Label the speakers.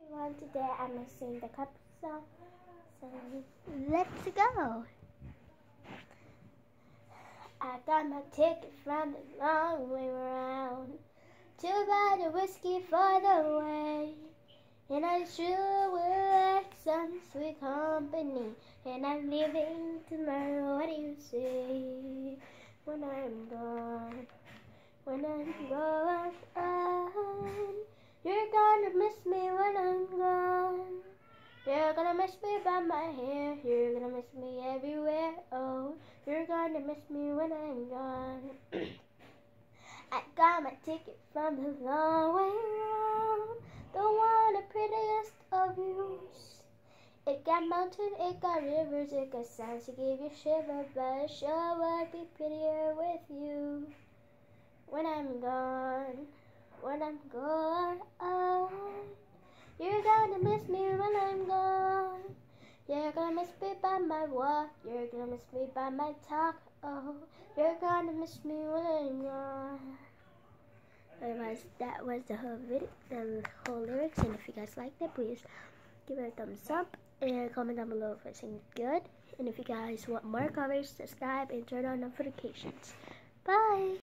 Speaker 1: everyone, today I'm going to sing the couple song, so let's go. I got my ticket from the long way round to buy the whiskey for the way, and I sure will like some sweet company, and I'm leaving tomorrow. What do you say? When I'm gone, when I'm gone, you're gonna miss me when I'm gone. You're gonna miss me by my hair. You're gonna miss me everywhere. Oh, you're gonna miss me when I'm gone. I got my ticket from the long way round, the one the prettiest of views. It got mountains, it got rivers, it got sounds to give you shiver, but it sure would be prettier with you. When I'm gone, when I'm gone, oh, you're gonna miss me when I'm gone. You're gonna miss me by my walk, you're gonna miss me by my talk, oh, you're gonna miss me when I'm gone. Otherwise, that was the whole video, the whole lyrics, and if you guys liked it, please give it a thumbs up and comment down below if I sing good. And if you guys want more covers, subscribe and turn on notifications. Bye!